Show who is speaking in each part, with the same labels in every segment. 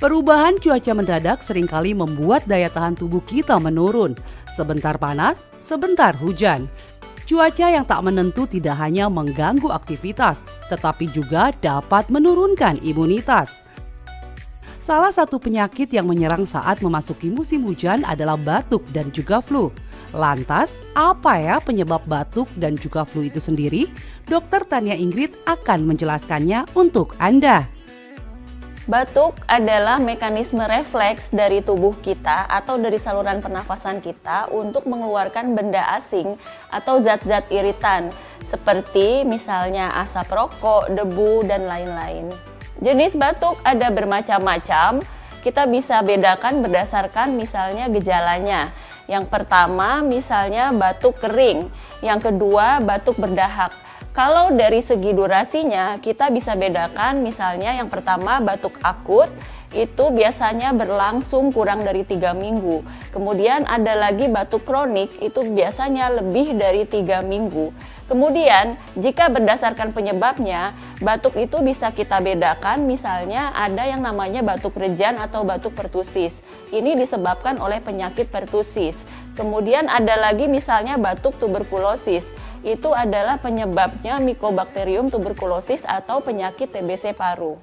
Speaker 1: Perubahan cuaca mendadak seringkali membuat daya tahan tubuh kita menurun. Sebentar panas, sebentar hujan. Cuaca yang tak menentu tidak hanya mengganggu aktivitas, tetapi juga dapat menurunkan imunitas. Salah satu penyakit yang menyerang saat memasuki musim hujan adalah batuk dan juga flu. Lantas, apa ya penyebab batuk dan juga flu itu sendiri? Dokter Tania Ingrid akan menjelaskannya untuk Anda.
Speaker 2: Batuk adalah mekanisme refleks dari tubuh kita atau dari saluran pernafasan kita untuk mengeluarkan benda asing atau zat-zat iritan seperti misalnya asap rokok, debu, dan lain-lain. Jenis batuk ada bermacam-macam, kita bisa bedakan berdasarkan misalnya gejalanya. Yang pertama misalnya batuk kering, yang kedua batuk berdahak. Kalau dari segi durasinya kita bisa bedakan misalnya yang pertama batuk akut itu biasanya berlangsung kurang dari 3 minggu. Kemudian ada lagi batuk kronik itu biasanya lebih dari 3 minggu. Kemudian jika berdasarkan penyebabnya batuk itu bisa kita bedakan misalnya ada yang namanya batuk rejan atau batuk pertusis. Ini disebabkan oleh penyakit pertusis. Kemudian ada lagi misalnya batuk tuberkulosis. Itu adalah penyebabnya Mycobacterium tuberculosis atau penyakit TBC paru.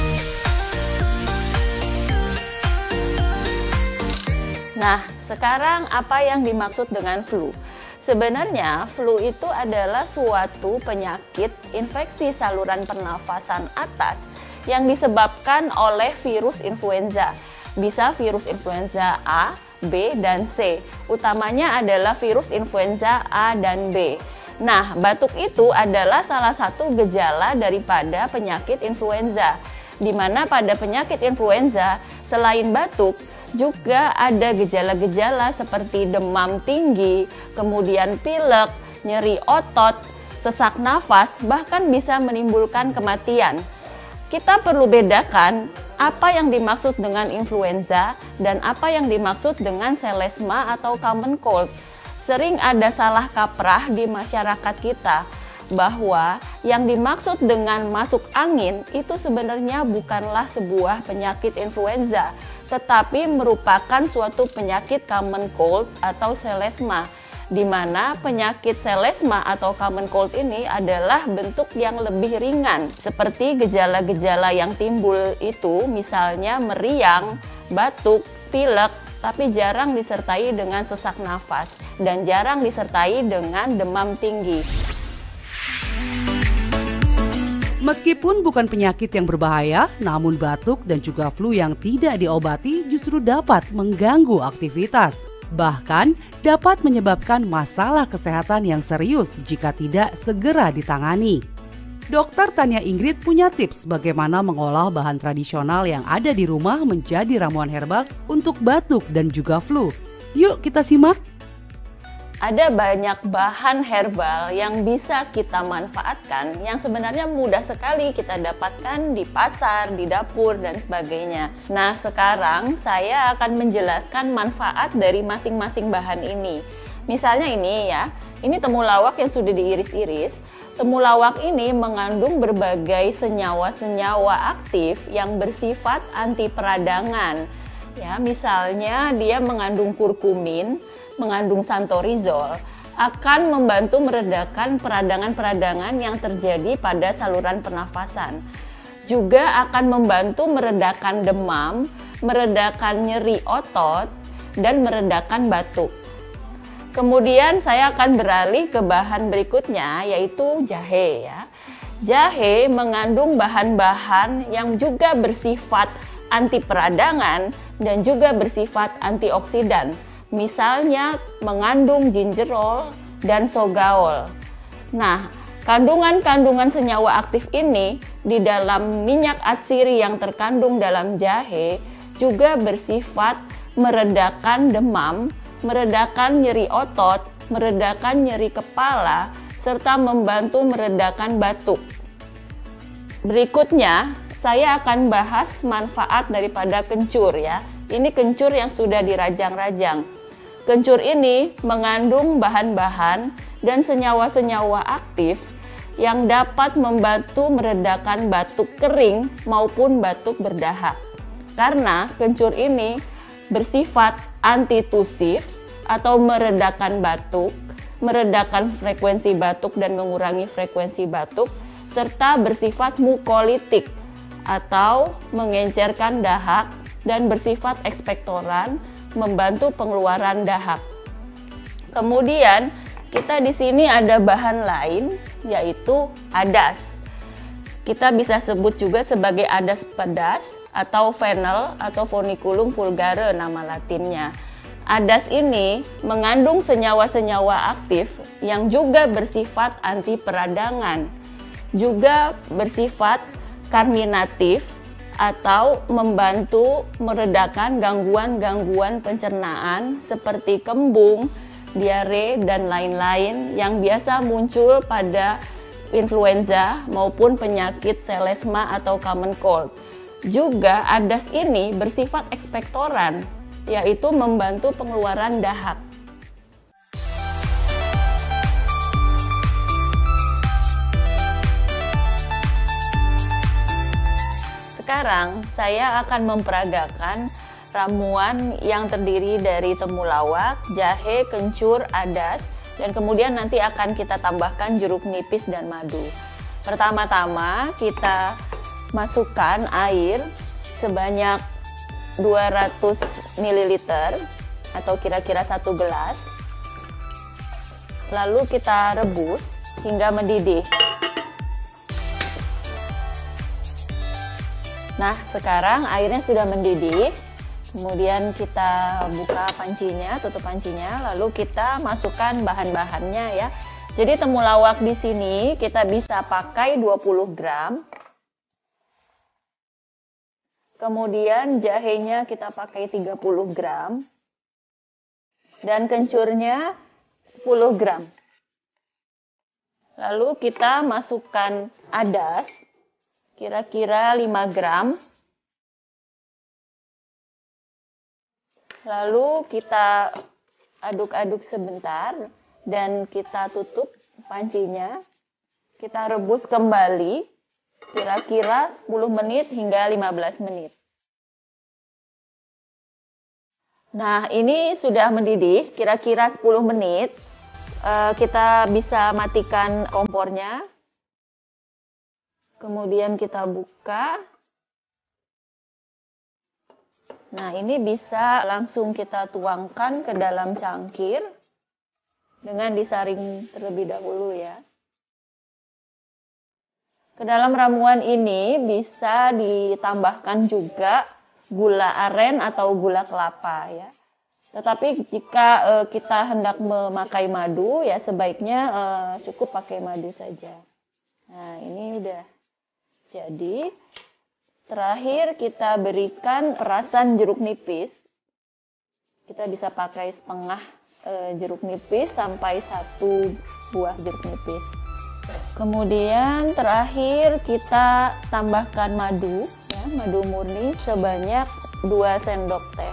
Speaker 2: Nah, sekarang apa yang dimaksud dengan flu? Sebenarnya flu itu adalah suatu penyakit infeksi saluran pernafasan atas yang disebabkan oleh virus influenza. Bisa virus influenza A, B, dan C. Utamanya adalah virus influenza A dan B. Nah, batuk itu adalah salah satu gejala daripada penyakit influenza. Di mana pada penyakit influenza, selain batuk, juga ada gejala-gejala seperti demam tinggi, kemudian pilek, nyeri otot, sesak nafas, bahkan bisa menimbulkan kematian. Kita perlu bedakan apa yang dimaksud dengan influenza dan apa yang dimaksud dengan selesma atau common cold. Sering ada salah kaprah di masyarakat kita bahwa yang dimaksud dengan masuk angin itu sebenarnya bukanlah sebuah penyakit influenza, tetapi merupakan suatu penyakit common cold atau selesma, di mana penyakit selesma atau common cold ini adalah bentuk yang lebih ringan, seperti gejala-gejala yang timbul itu misalnya meriang, batuk, pilek, tapi jarang disertai dengan sesak nafas dan jarang disertai dengan demam tinggi.
Speaker 1: Meskipun bukan penyakit yang berbahaya, namun batuk dan juga flu yang tidak diobati justru dapat mengganggu aktivitas. Bahkan dapat menyebabkan masalah kesehatan yang serius jika tidak segera ditangani. Dokter Tania Ingrid punya tips bagaimana mengolah bahan tradisional yang ada di rumah menjadi ramuan herbal untuk batuk dan juga flu. Yuk kita simak.
Speaker 2: Ada banyak bahan herbal yang bisa kita manfaatkan yang sebenarnya mudah sekali kita dapatkan di pasar, di dapur, dan sebagainya. Nah, sekarang saya akan menjelaskan manfaat dari masing-masing bahan ini. Misalnya ini ya, ini temulawak yang sudah diiris-iris. Temulawak ini mengandung berbagai senyawa-senyawa aktif yang bersifat anti peradangan. Ya, misalnya dia mengandung kurkumin, mengandung santorizol, akan membantu meredakan peradangan-peradangan yang terjadi pada saluran pernafasan. Juga akan membantu meredakan demam, meredakan nyeri otot, dan meredakan batuk. Kemudian saya akan beralih ke bahan berikutnya, yaitu jahe ya. Jahe mengandung bahan-bahan yang juga bersifat anti peradangan dan juga bersifat antioksidan. Misalnya mengandung gingerol dan sogaol. Nah, kandungan-kandungan senyawa aktif ini di dalam minyak atsiri yang terkandung dalam jahe juga bersifat meredakan demam, meredakan nyeri otot, meredakan nyeri kepala, serta membantu meredakan batuk. Berikutnya, saya akan bahas manfaat daripada kencur ya. Ini kencur yang sudah dirajang-rajang. Kencur ini mengandung bahan-bahan dan senyawa-senyawa aktif yang dapat membantu meredakan batuk kering maupun batuk berdahak. Karena kencur ini bersifat antitusif atau meredakan batuk, meredakan frekuensi batuk dan mengurangi frekuensi batuk, serta bersifat mukolitik atau mengencerkan dahak dan bersifat ekspektoran, membantu pengeluaran dahak. Kemudian kita di sini ada bahan lain yaitu adas. Kita bisa sebut juga sebagai adas pedas atau fennel atau Funiculum vulgare nama latinnya. Adas ini mengandung senyawa-senyawa aktif yang juga bersifat anti peradangan, juga bersifat karminatif atau membantu meredakan gangguan-gangguan pencernaan seperti kembung, diare, dan lain-lain yang biasa muncul pada influenza maupun penyakit selesma atau common cold. Juga adas ini bersifat ekspektoran, yaitu membantu pengeluaran dahak. Sekarang saya akan memperagakan ramuan yang terdiri dari temulawak, jahe, kencur, adas, dan kemudian nanti akan kita tambahkan jeruk nipis dan madu. Pertama-tama kita masukkan air sebanyak 200 ml atau kira-kira 1 gelas. Lalu kita rebus hingga mendidih. Nah, sekarang airnya sudah mendidih. Kemudian kita buka pancinya, tutup pancinya, lalu kita masukkan bahan-bahannya ya. Jadi temulawak di sini kita bisa pakai 20 gram. Kemudian jahenya kita pakai 30 gram. Dan kencurnya 10 gram. Lalu kita masukkan adas kira-kira 5 gram. Lalu kita aduk-aduk sebentar dan kita tutup pancinya. Kita rebus kembali kira-kira 10 menit hingga 15 menit. Nah, ini sudah mendidih kira-kira 10 menit. Kita bisa matikan kompornya. Kemudian kita buka. Nah, ini bisa langsung kita tuangkan ke dalam cangkir dengan disaring terlebih dahulu ya. Ke dalam ramuan ini bisa ditambahkan juga gula aren atau gula kelapa ya. Tetapi jika kita hendak memakai madu ya sebaiknya cukup pakai madu saja. Nah, ini udah jadi. Terakhir kita berikan perasan jeruk nipis. Kita bisa pakai setengah jeruk nipis sampai 1 buah jeruk nipis. Kemudian terakhir kita tambahkan madu, ya, madu murni sebanyak 2 sendok teh.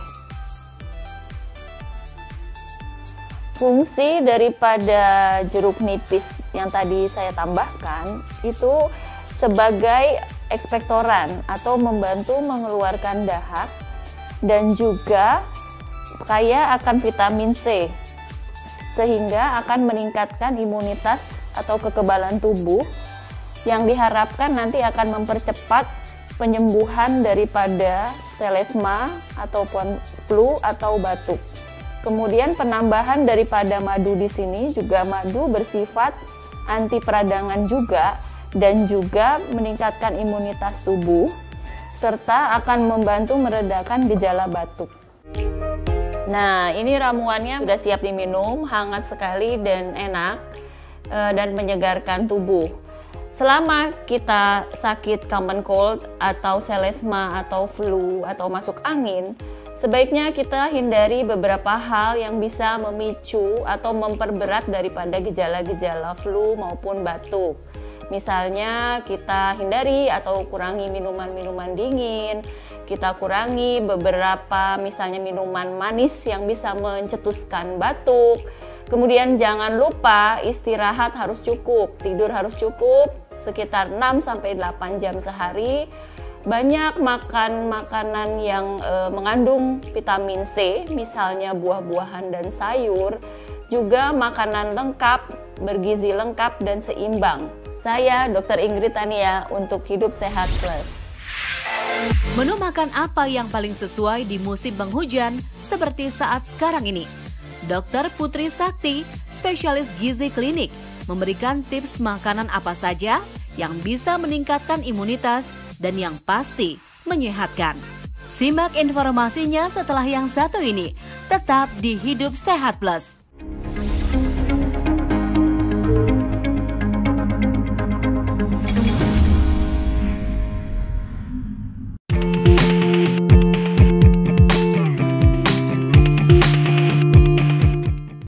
Speaker 2: Fungsi daripada jeruk nipis yang tadi saya tambahkan itu sebagai ekspektoran atau membantu mengeluarkan dahak dan juga kaya akan vitamin C sehingga akan meningkatkan imunitas atau kekebalan tubuh yang diharapkan nanti akan mempercepat penyembuhan daripada selesma ataupun flu atau batuk. Kemudian penambahan daripada madu di sini juga madu bersifat anti peradangan juga dan juga meningkatkan imunitas tubuh, serta akan membantu meredakan gejala batuk. Nah, ini ramuannya sudah siap diminum, hangat sekali dan enak, dan menyegarkan tubuh. Selama kita sakit common cold atau selesma atau flu atau masuk angin, sebaiknya kita hindari beberapa hal yang bisa memicu atau memperberat daripada gejala-gejala flu maupun batuk. Misalnya kita hindari atau kurangi minuman-minuman dingin, kita kurangi beberapa misalnya minuman manis yang bisa mencetuskan batuk. Kemudian jangan lupa istirahat harus cukup, tidur harus cukup sekitar 6-8 jam sehari. banyak makan makanan yang mengandung vitamin C, misalnya buah-buahan dan sayur, juga makanan lengkap, bergizi lengkap dan seimbang. Saya Dr. Ingrid Tania untuk Hidup Sehat Plus.
Speaker 3: Menu makan apa yang paling sesuai di musim penghujan seperti saat sekarang ini? Dr. Putri Sakti, spesialis gizi klinik, memberikan tips makanan apa saja yang bisa meningkatkan imunitas dan yang pasti menyehatkan. Simak informasinya setelah yang satu ini. Tetap di Hidup Sehat Plus.